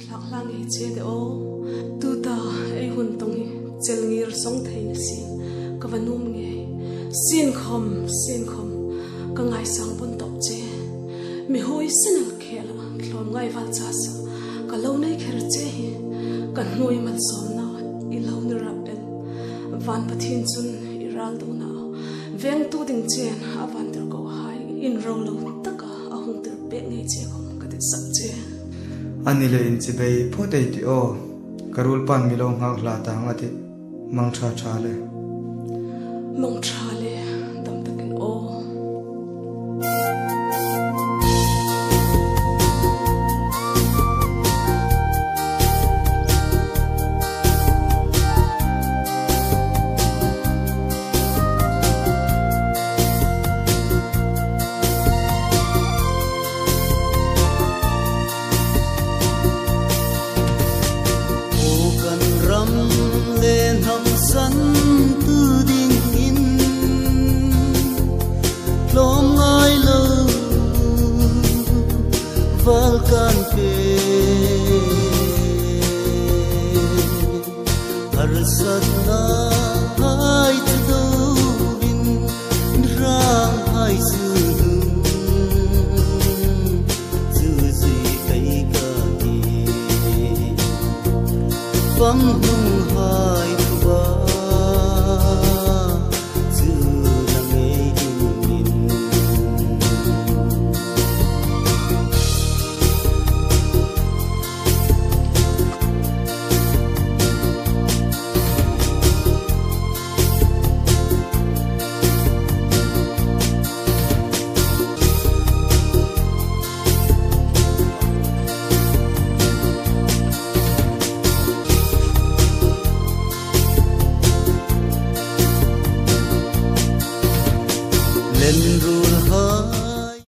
lạc lang hi che de o tu ta ei hun tong hi chel ngir song thein sin ka vanum nge sin khom ka ngai sang pon top che mi hoi sinal khela hlom ngai wal cha sa ka lo nei kher che hi ka hnoi mal som na I lo ni rabel van pathin chun iral do na veng tu ding chen avan ter ko hai in ro lo taka a hung ter pe ngai che khom ka de sak che anile in chi bei photei ti o karul pan mi lo ngak la ta ngati mang tha tha le dam takin o Valkan pe har satna hai do bin ram hai su zui kai ka ki bang hung hai ba lên rul ha